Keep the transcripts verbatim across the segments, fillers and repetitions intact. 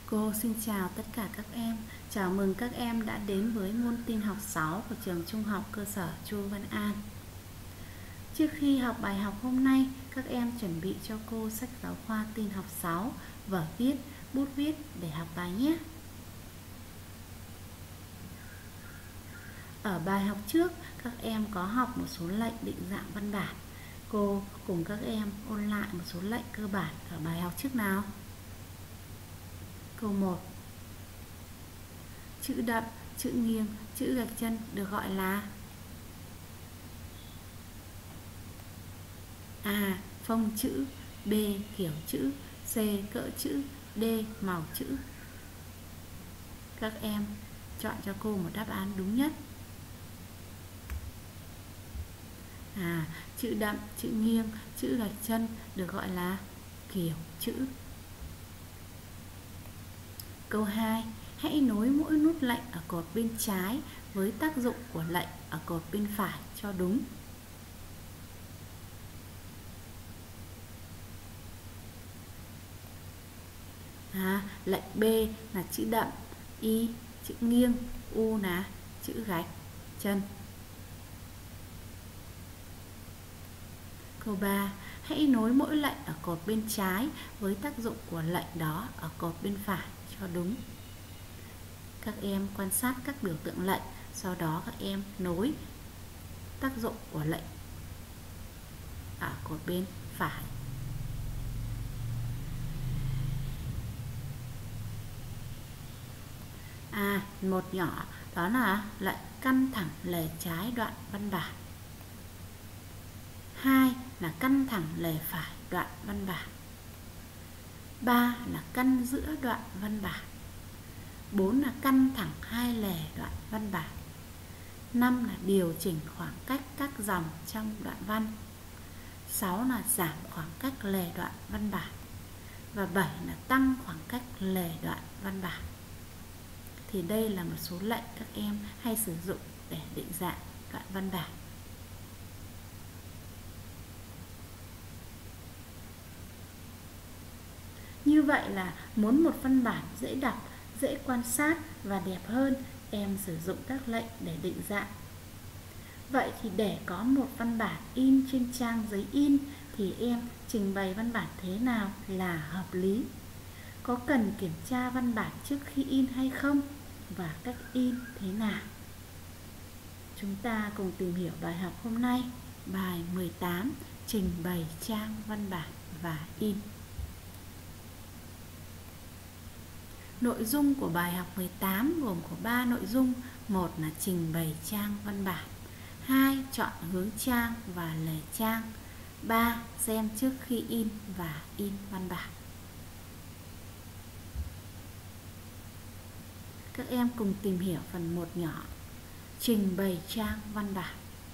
Cô xin chào tất cả các em. Chào mừng các em đã đến với môn tin học sáu của trường Trung học cơ sở Chu Văn An. Trước khi học bài học hôm nay, các em chuẩn bị cho cô sách giáo khoa tin học sáu, vở viết, bút viết để học bài nhé. Ở bài học trước, các em có học một số lệnh định dạng văn bản. Cô cùng các em ôn lại một số lệnh cơ bản ở bài học trước nào. Câu một. Chữ đậm, chữ nghiêng, chữ gạch chân được gọi là A. Phông chữ, B. Kiểu chữ, C. Cỡ chữ, D. Màu chữ. Các em chọn cho cô một đáp án đúng nhất. À, chữ đậm, chữ nghiêng, chữ gạch chân được gọi là kiểu chữ. Câu hai. Hãy nối mỗi nút lệnh ở cột bên trái với tác dụng của lệnh ở cột bên phải cho đúng. À, lệnh B là chữ đậm, Y chữ nghiêng, U là chữ gạch chân. Câu ba. Hãy nối mỗi lệnh ở cột bên trái với tác dụng của lệnh đó ở cột bên phải cho đúng. Các em quan sát các biểu tượng lệnh, sau đó các em nối tác dụng của lệnh ở cột bên phải. À, một nhỏ đó là lệnh căn thẳng lề trái đoạn văn bản. Hai là căn thẳng lề phải đoạn văn bản. Ba là căn giữa đoạn văn bản. Bốn là căn thẳng hai lề đoạn văn bản. Năm là điều chỉnh khoảng cách các dòng trong đoạn văn. Sáu là giảm khoảng cách lề đoạn văn bản. Và bảy là tăng khoảng cách lề đoạn văn bản. Thì đây là một số lệnh các em hay sử dụng để định dạng đoạn văn bản. Như vậy là muốn một văn bản dễ đọc, dễ quan sát và đẹp hơn, em sử dụng các lệnh để định dạng. Vậy thì để có một văn bản in trên trang giấy in thì em trình bày văn bản thế nào là hợp lý? Có cần kiểm tra văn bản trước khi in hay không? Và cách in thế nào? Chúng ta cùng tìm hiểu bài học hôm nay, bài mười tám, trình bày trang văn bản và in. Nội dung của bài học mười tám gồm có ba nội dung. Một là trình bày trang văn bản. Hai, chọn hướng trang và lề trang. Ba, xem trước khi in và in văn bản. Các em cùng tìm hiểu phần một nhỏ, trình bày trang văn bản.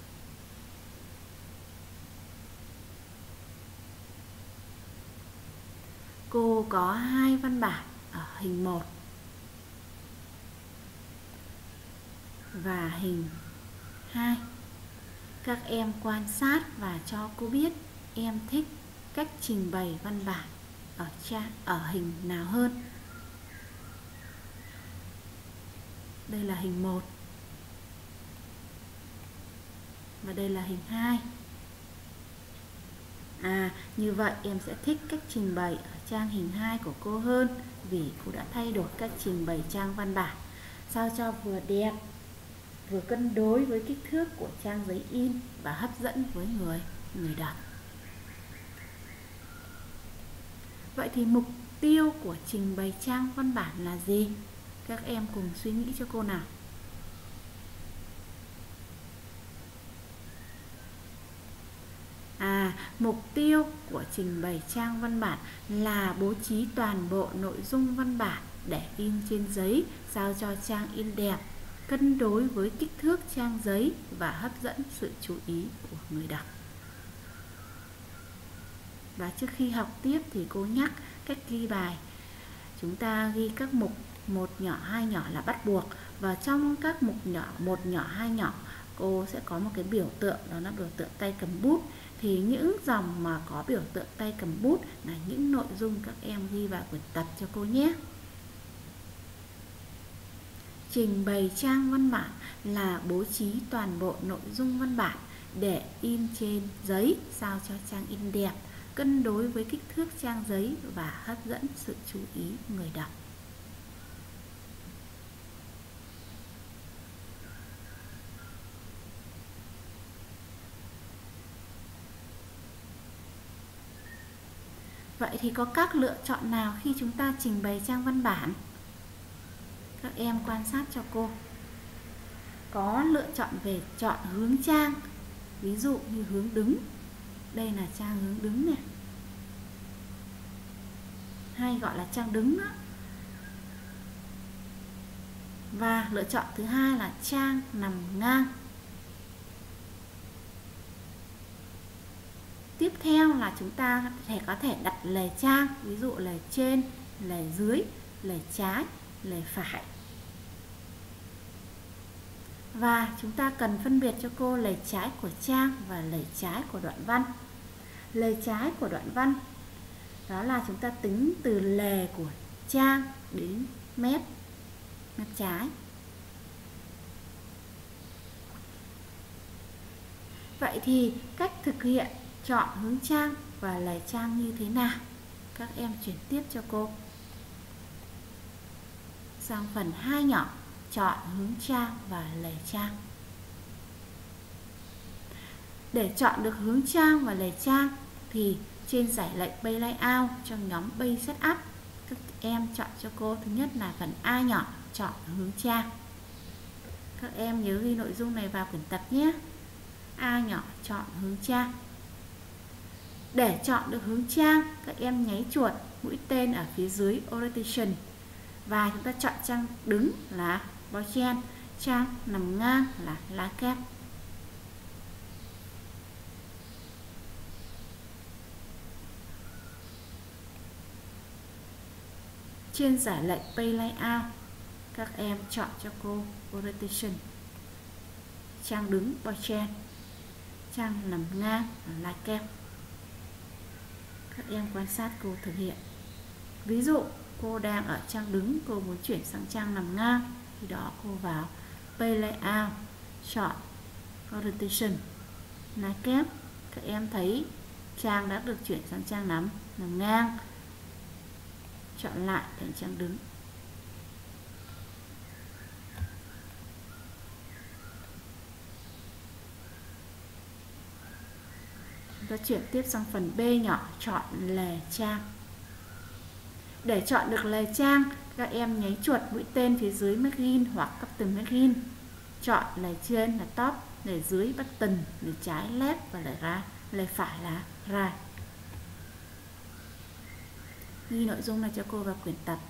Cô có hai văn bản ở hình một và hình hai. Các em quan sát và cho cô biết em thích cách trình bày văn bản ở trang ở hình nào hơn. Đây là hình một và đây là hình hai. À, như vậy em sẽ thích cách trình bày ở trang hình hai của cô hơn, vì cô đã thay đổi cách trình bày trang văn bản sao cho vừa đẹp, vừa cân đối với kích thước của trang giấy in và hấp dẫn với người người đọc. Vậy thì mục tiêu của trình bày trang văn bản là gì? Các em cùng suy nghĩ cho cô nào. À, mục tiêu của trình bày trang văn bản là bố trí toàn bộ nội dung văn bản để in trên giấy sao cho trang in đẹp, cân đối với kích thước trang giấy và hấp dẫn sự chú ý của người đọc. Và trước khi học tiếp thì cô nhắc cách ghi bài. Chúng ta ghi các mục một nhỏ, hai nhỏ là bắt buộc, và trong các mục nhỏ một nhỏ, hai nhỏ cô sẽ có một cái biểu tượng, đó là biểu tượng tay cầm bút. Thì những dòng mà có biểu tượng tay cầm bút là những nội dung các em ghi vào quyển tập cho cô nhé. Trình bày trang văn bản là bố trí toàn bộ nội dung văn bản để in trên giấy sao cho trang in đẹp, cân đối với kích thước trang giấy và hấp dẫn sự chú ý người đọc. Vậy thì có các lựa chọn nào khi chúng ta trình bày trang văn bản? Các em quan sát cho cô. Có lựa chọn về chọn hướng trang, ví dụ như hướng đứng. Đây là trang hướng đứng này, hay gọi là trang đứng đó. Và lựa chọn thứ hai là trang nằm ngang. Tiếp theo là chúng ta có thể, có thể đặt lề trang, ví dụ lề trên, lề dưới, lề trái, lề phải. Và chúng ta cần phân biệt cho cô lề trái của trang và lề trái của đoạn văn. Lề trái của đoạn văn đó là chúng ta tính từ lề của trang đến mép, mép trái. Vậy thì cách thực hiện chọn hướng trang và lề trang như thế nào? Các em chuyển tiếp cho cô. Sang phần hai nhỏ, chọn hướng trang và lề trang. Để chọn được hướng trang và lề trang thì trên giải lệnh Page Layout trong nhóm Page Setup, các em chọn cho cô thứ nhất là phần A nhỏ, chọn hướng trang. Các em nhớ ghi nội dung này vào quyển tập nhé. A nhỏ, chọn hướng trang. Để chọn được hướng trang, các em nháy chuột mũi tên ở phía dưới Orientation và chúng ta chọn trang đứng là Boychen, trang nằm ngang là lá kép. Trên giải lệnh Page Layout, các em chọn cho cô Orientation, trang đứng Boychen, trang nằm ngang là lá kép. Các em quan sát cô thực hiện. Ví dụ cô đang ở trang đứng, cô muốn chuyển sang trang nằm ngang, thì đó cô vào Page Layout, chọn Orientation, lá kép. Các em thấy trang đã được chuyển sang trang nằm nằm ngang, chọn lại thành trang đứng. Chúng ta chuyển tiếp sang phần B nhỏ, chọn lề trang. Để chọn được lề trang, các em nháy chuột mũi tên phía dưới Margin hoặc Custom Margin. Chọn lề trên là Top, lề dưới Button, lề trái Left và lề ra, lề phải là Right. Ghi nội dung này cho cô vào quyển tập.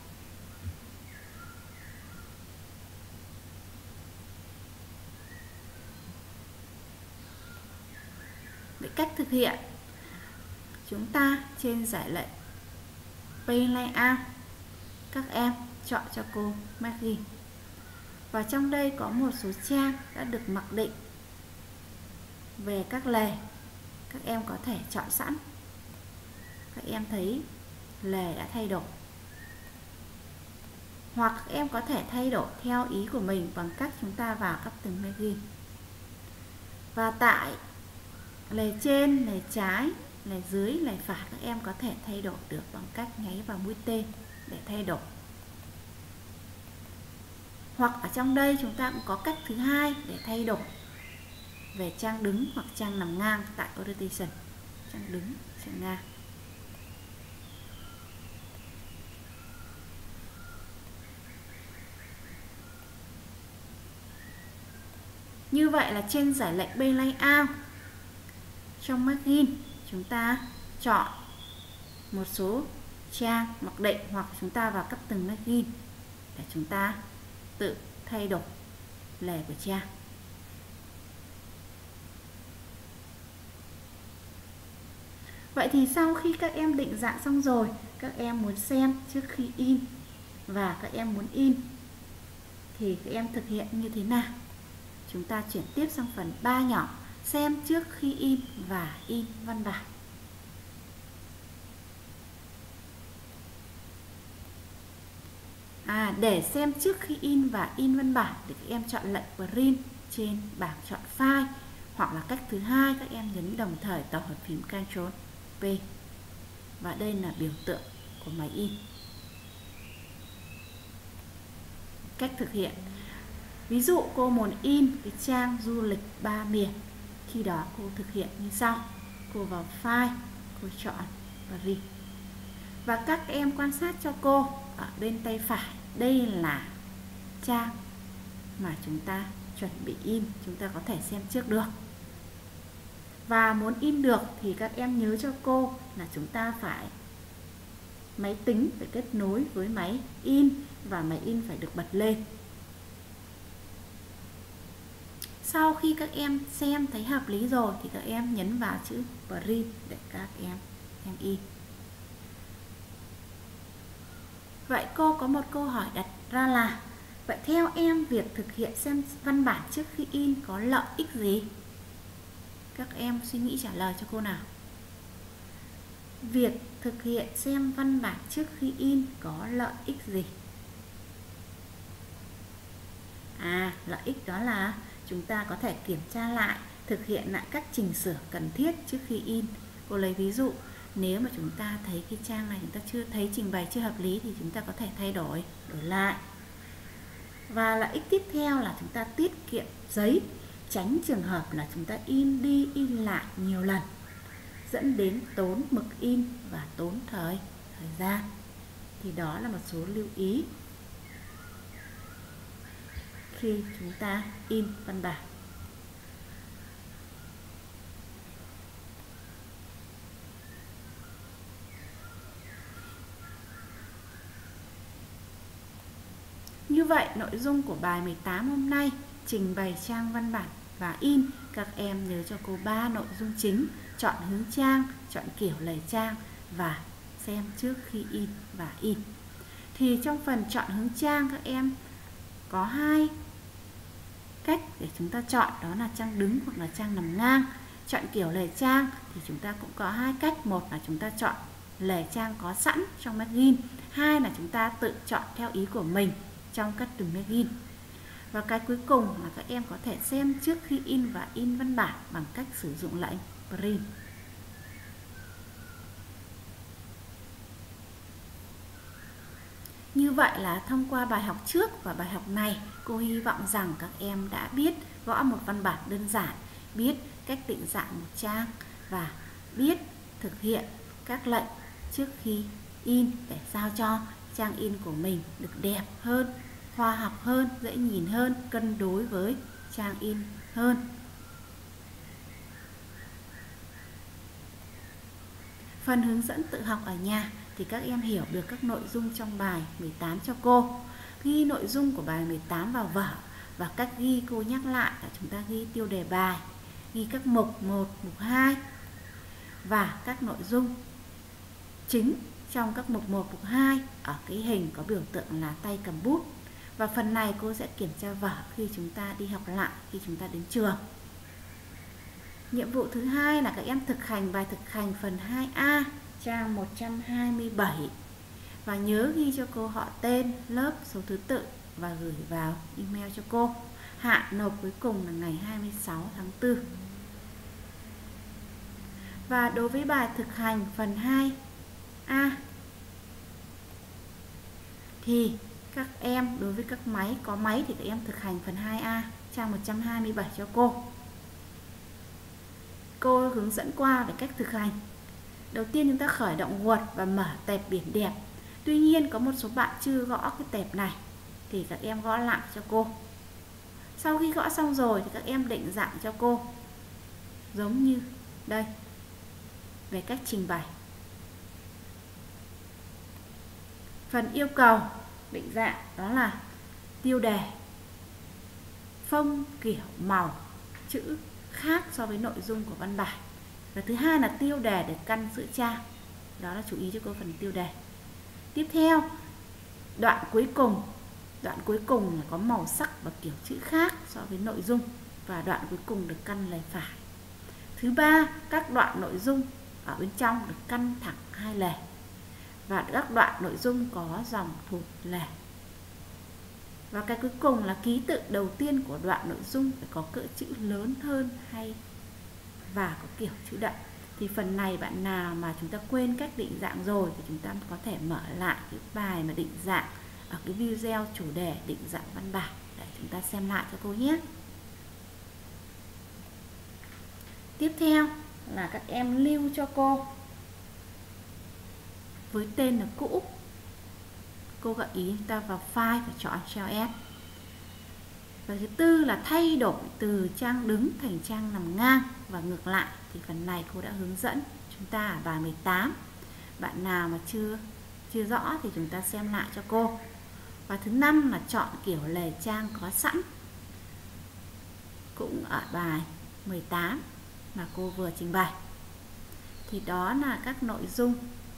Để cách thực hiện, chúng ta trên giải lệnh Page Layout, các em chọn cho cô Margin. Và trong đây có một số trang đã được mặc định về các lề, các em có thể chọn sẵn. Các em thấy lề đã thay đổi, hoặc các em có thể thay đổi theo ý của mình bằng cách chúng ta vào Custom Margin. Và tại lề trên, lề trái, lề dưới, lề phải, các em có thể thay đổi được bằng cách nháy vào mũi tên để thay đổi. Hoặc ở trong đây chúng ta cũng có cách thứ hai để thay đổi về trang đứng hoặc trang nằm ngang tại Orientation, trang đứng, trang ngang. Như vậy là trên giải lệnh Page Layout, trong Margin chúng ta chọn một số trang mặc định hoặc chúng ta vào Custom Margin để chúng ta tự thay đổi lề của trang. Vậy thì sau khi các em định dạng xong rồi, các em muốn xem trước khi in và các em muốn in thì các em thực hiện như thế nào? Chúng ta chuyển tiếp sang phần ba nhỏ, xem trước khi in và in văn bản. À, để xem trước khi in và in văn bản thì các em chọn lệnh Print trên bảng chọn file, hoặc là cách thứ hai các em nhấn đồng thời tổ hợp phím Ctrl P. Và đây là biểu tượng của máy in. Cách thực hiện: ví dụ cô muốn in cái trang du lịch ba miền, khi đó cô thực hiện như sau. Cô vào file, cô chọn Print. Và các em quan sát cho cô ở bên tay phải, đây là trang mà chúng ta chuẩn bị in, chúng ta có thể xem trước được. Và muốn in được thì các em nhớ cho cô là chúng ta phải máy tính phải kết nối với máy in, và máy in phải được bật lên. Sau khi các em xem thấy hợp lý rồi thì các em nhấn vào chữ Print để các em em in. Vậy cô có một câu hỏi đặt ra là: vậy theo em việc thực hiện xem văn bản trước khi in có lợi ích gì? Các em suy nghĩ trả lời cho cô nào. Việc thực hiện xem văn bản trước khi in có lợi ích gì? À, lợi ích đó là chúng ta có thể kiểm tra lại, thực hiện lại các chỉnh sửa cần thiết trước khi in. Cô lấy ví dụ, nếu mà chúng ta thấy cái trang này chúng ta chưa thấy trình bày chưa hợp lý thì chúng ta có thể thay đổi, đổi lại. Và lợi ích tiếp theo là chúng ta tiết kiệm giấy, tránh trường hợp là chúng ta in đi in lại nhiều lần, dẫn đến tốn mực in và tốn thời thời gian. Thì đó là một số lưu ý khi chúng ta in văn bản. Như vậy, nội dung của bài mười tám hôm nay trình bày trang văn bản và in. Các em nhớ cho cô ba nội dung chính: chọn hướng trang, chọn kiểu lề trang và xem trước khi in và in. Thì trong phần chọn hướng trang, các em có hai cách để chúng ta chọn, đó là trang đứng hoặc là trang nằm ngang. Chọn kiểu lề trang thì chúng ta cũng có hai cách: một là chúng ta chọn lề trang có sẵn trong magazine, hai là chúng ta tự chọn theo ý của mình trong các từng magazine. Và cái cuối cùng là các em có thể xem trước khi in và in văn bản bằng cách sử dụng lệnh Print. Như vậy là thông qua bài học trước và bài học này, cô hy vọng rằng các em đã biết gõ một văn bản đơn giản, biết cách định dạng một trang và biết thực hiện các lệnh trước khi in để sao cho trang in của mình được đẹp hơn, khoa học hơn, dễ nhìn hơn, cân đối với trang in hơn. Phần hướng dẫn tự học ở nhà thì các em hiểu được các nội dung trong bài mười tám cho cô. Ghi nội dung của bài mười tám vào vở, và cách ghi cô nhắc lại là chúng ta ghi tiêu đề bài, ghi các mục một, mục hai và các nội dung chính trong các mục một, mục hai ở cái hình có biểu tượng là tay cầm bút. Và phần này cô sẽ kiểm tra vở khi chúng ta đi học lại, khi chúng ta đến trường. Nhiệm vụ thứ hai là các em thực hành bài thực hành phần hai A, trang một trăm hai mươi bảy. Và nhớ ghi cho cô họ tên, lớp, số thứ tự và gửi vào email cho cô. Hạn nộp cuối cùng là ngày hai mươi sáu tháng tư. Và đối với bài thực hành phần hai A thì các em, đối với các máy có máy thì các em thực hành phần hai A, trang một trăm hai mươi bảy cho cô. Cô hướng dẫn qua về cách thực hành. Đầu tiên chúng ta khởi động Word và mở tệp biển đẹp. Tuy nhiên có một số bạn chưa gõ cái tệp này thì các em gõ lại cho cô. Sau khi gõ xong rồi thì các em định dạng cho cô giống như đây về cách trình bày. Phần yêu cầu định dạng đó là tiêu đề, phông, kiểu, màu, chữ khác so với nội dung của văn bản. Và thứ hai là tiêu đề để căn giữa trang. Đó là chú ý cho cô phần tiêu đề. Tiếp theo, đoạn cuối cùng. Đoạn cuối cùng là có màu sắc và kiểu chữ khác so với nội dung, và đoạn cuối cùng được căn lề phải. Thứ ba, các đoạn nội dung ở bên trong được căn thẳng hai lề, và các đoạn nội dung có dòng thụt lề. Và cái cuối cùng là ký tự đầu tiên của đoạn nội dung phải có cỡ chữ lớn hơn hay và có kiểu chữ đậm. Thì phần này bạn nào mà chúng ta quên cách định dạng rồi thì chúng ta có thể mở lại cái bài mà định dạng ở cái video chủ đề định dạng văn bản để chúng ta xem lại cho cô nhé. Tiếp theo là các em lưu cho cô với tên là cũ. Cô gợi ý chúng ta vào file và chọn Ctrl S. Và thứ tư là thay đổi từ trang đứng thành trang nằm ngang và ngược lại, thì phần này cô đã hướng dẫn chúng ta ở bài mười tám. Bạn nào mà chưa chưa rõ thì chúng ta xem lại cho cô. Và thứ năm là chọn kiểu lề trang có sẵn, cũng ở bài mười tám mà cô vừa trình bày. Thì đó là các nội dung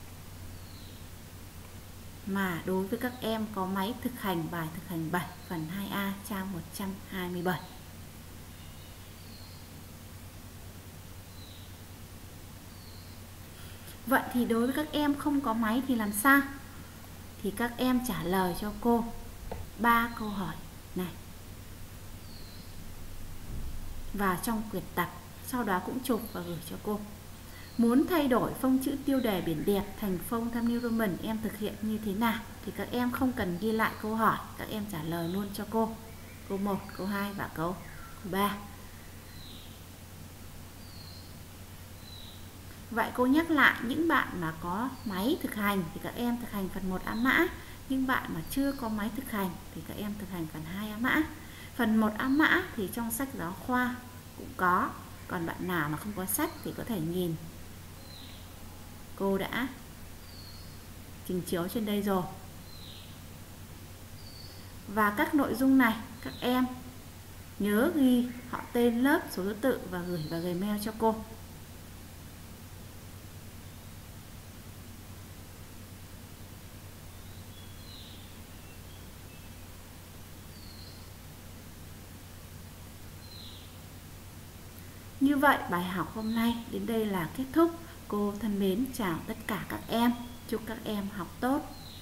mà đối với các em có máy thực hành bài thực hành bảy phần hai A trang một trăm hai mươi bảy. Vậy thì đối với các em không có máy thì làm sao? Thì các em trả lời cho cô ba câu hỏi này vào trong quyển tập, sau đó cũng chụp và gửi cho cô. Muốn thay đổi phông chữ tiêu đề biển đẹp thành phông Times New Roman em thực hiện như thế nào? Thì các em không cần ghi lại câu hỏi, các em trả lời luôn cho cô. Câu một, câu hai và câu ba. Vậy cô nhắc lại, những bạn mà có máy thực hành thì các em thực hành phần một ám mã. Nhưng bạn mà chưa có máy thực hành thì các em thực hành phần hai ám mã. Phần một ám mã thì trong sách giáo khoa cũng có. Còn bạn nào mà không có sách thì có thể nhìn, cô đã trình chiếu trên đây rồi. Và các nội dung này các em nhớ ghi họ tên, lớp, số thứ tự và gửi vào Gmail cho cô. Như vậy bài học hôm nay đến đây là kết thúc. Cô thân mến chào tất cả các em. Chúc các em học tốt.